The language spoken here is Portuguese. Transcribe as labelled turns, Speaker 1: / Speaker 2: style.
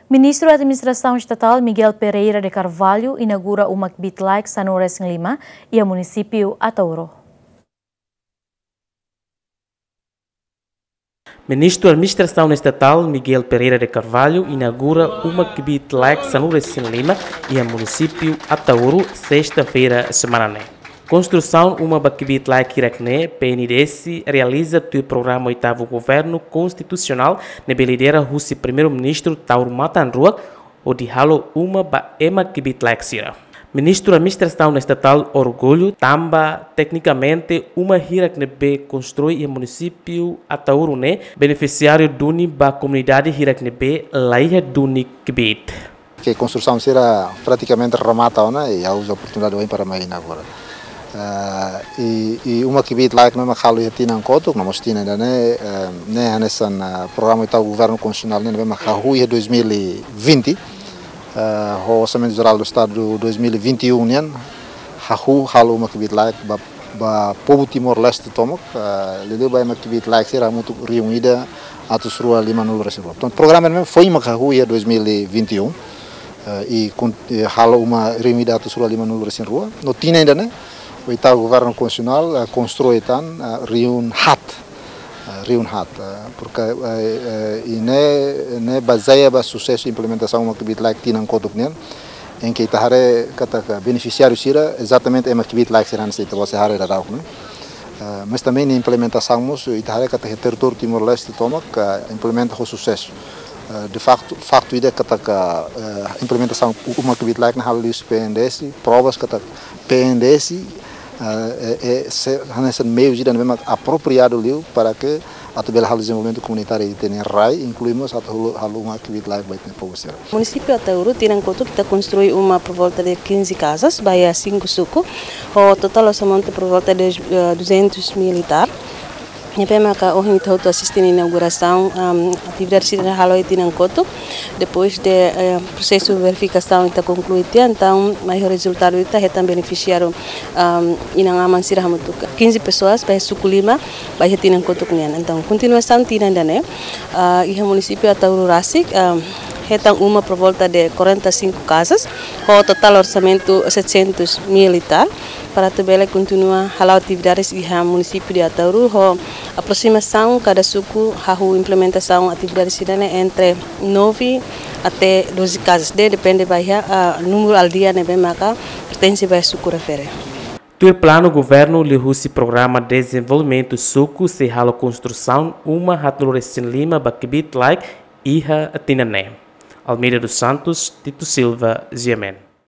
Speaker 1: Ministro da Administração Estatal Miguel Pereira de Carvalho inaugura uma Bitlaik Sanures Lima e a município Atauro.
Speaker 2: Ministro da Administração Estatal Miguel Pereira de Carvalho inaugura uma Bitlaik Sanures Lima e a município Atauro sexta-feira semana. Construção uma Bitlaik Irakne, PNDS, realiza o programa 8º Governo Constitucional na lidera Russi Primeiro-Ministro Tauro Matanrua, o de halo uma Bitlaik Sira. Ministro da Administração Estatal Orgulho, tamba tecnicamente uma Irakne B constrói o município Atauro, beneficiário duni ba comunidade Irakne B, laia duni Kibit.
Speaker 3: Que a construção será praticamente remata, e há a oportunidade de para mais agora. E uma que bit like não é calo e tina encontro não mostra ainda né nesse programa do governo constitucional né vemos que rua 2020 o orçamento geral do estado 2021 né halo uma que bit like ba povo Timor-Leste tomo lhe vai uma que bit like será muito reunida a tus rua lima no Brasil. Então o programa mesmo foi uma rua 2021 e halo uma reunida a tus rua lima no Brasil rua não tinha ainda né o Italo Governo Constitucional constrói Riun Hat, porque ne baseia o sucesso de implementação uma actividade like tinha em em que itahare kata beneficiário sira exatamente é uma actividade like será nesse você hare da mas também na implementação mus itahare kata território Timor-Leste toma que implementa com sucesso. De facto ide kata implementação uma actividade like na halis PNDS provas kata PNDS nesse meio de mesmo apropriado ali para que a tabela de desenvolvimento comunitário tenha RAI incluímos a uma atividade lá vai ter para você.
Speaker 4: O município de Atauro tem em conta que construir uma por volta de 15 casas, vai a 5 sucos, o total orçamento por volta de 200 militar. E pema que hoje estou assistindo a inauguração, atividade se halo tem em conta. Depois do processo de verificação está concluído, então maior resultado está também beneficiário e não há mansira 15 pessoas para Suculima vai ter em conta com ele. Então continuação tem ainda né e o município de Atauro Rasik então uma por volta de 45 casas, o total orçamento 700 militar para também continuar a atividades no município de Atauro, a aproximação cada suco a implementação atividades entre 9 até 12 casas, depende do número ao dia né bem marca pertence vai suco refere.
Speaker 2: O plano governo lhe Russi programa de desenvolvimento suco se halo construção uma Hatloresin Lima Bakibit like iha Tinané. Almeida dos Santos, Tito Silva, Ziamen.